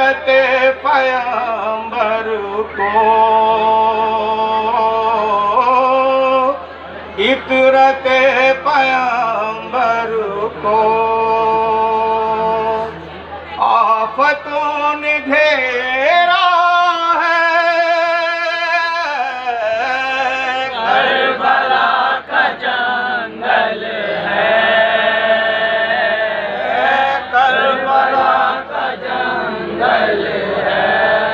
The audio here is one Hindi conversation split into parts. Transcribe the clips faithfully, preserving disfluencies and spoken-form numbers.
इतरत पैगंबर को, इतरत पैगंबर को आफतों ने घेरा है। करबला का जंगल है, करबला का जंगल है,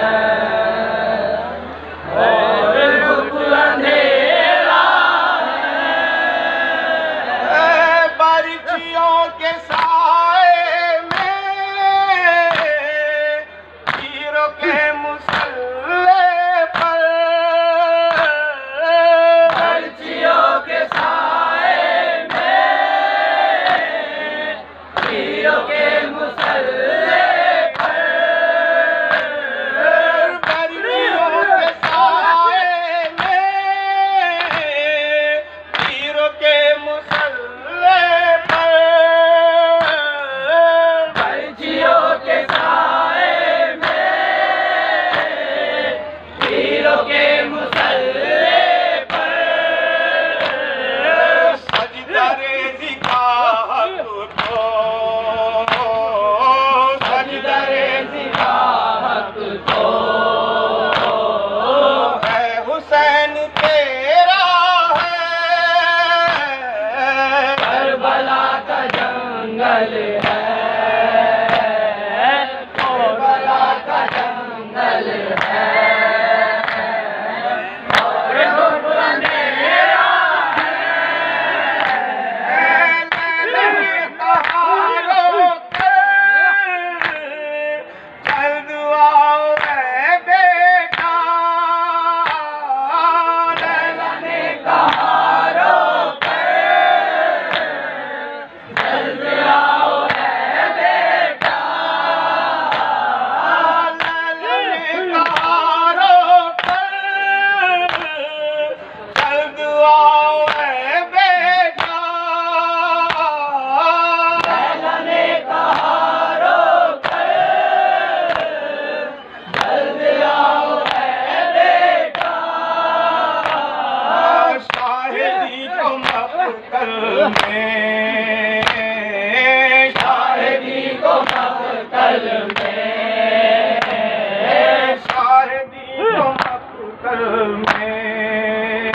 और गुप्त अंधेरा है। बारिशियों के साए में तीरों के मुसल्ले पर, बारिशियों के साए में तीरों के मुसल्ले पर, बारिशियों के साए में तीरों के मुसल्ले पर, बारिशियों के साए में तीरों के मुसल्ले पर, सजदा रेज़ी का हक तो, सजदा रेज़ी का हक तो है हुसैन तेरा है। करबला का जंगल है, करबला का जंगल है, और गुप्त अंधेरा है। मैंने कहा रोकर जल्द आओ ऐ बेटा, लैला ने कहा रोकर जल्द आओ ऐ बेटा, मैंने कहा रोकर जल्द आओ ऐ बेटा। लैला ने कहा रोकर जल्द आओ ऐ बेटा, शाहिदी को मक्तल में, शाहिदी को मक्तल में, शाहिदी को मक्तल में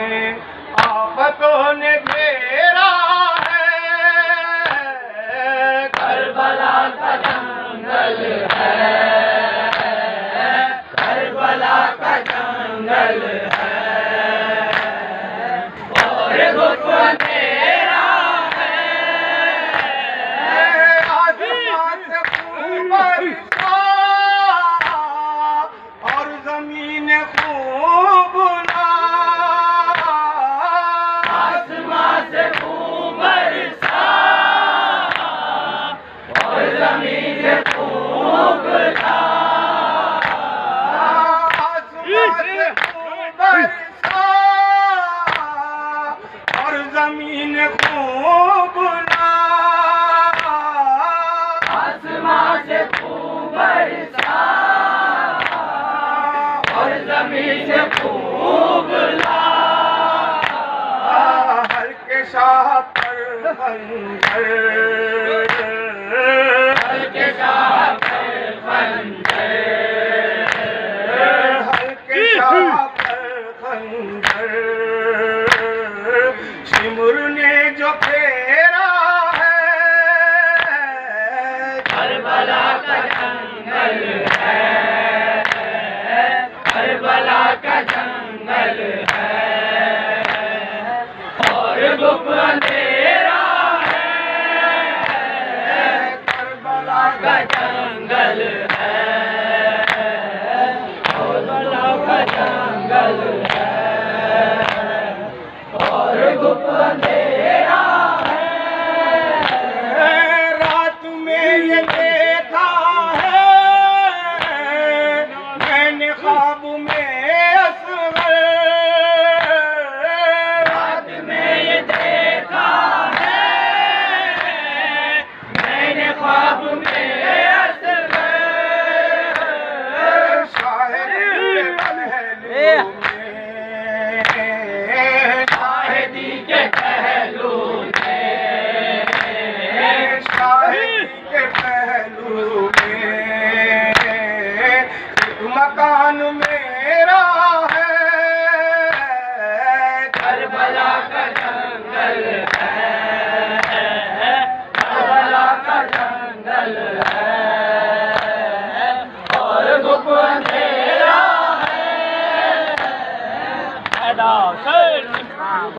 आफतों ने घेरा है। करबला का जंगल है, करबला का जंगल है, और गुप्त अंधेरा है। आसमान से खून बरसा और जमीन खूब बुला, आसमान से खून बरसा और जमीन से खून बरसा, आसमान से खूब बरसा और जमीन खूब बुला, आसमान से खून बरसा और जमीन से खूब ला, हल्के शाह पर खंजर, हल्के शाह पर खंजर, हल्के शाह पर खंजर, सिमुर ने जो फेरा है। करबला का जंगल है, करबला का जंगल है, और गुप्त अंधेरा है। के पहलू में, शाही के पहलू में, एक मकान में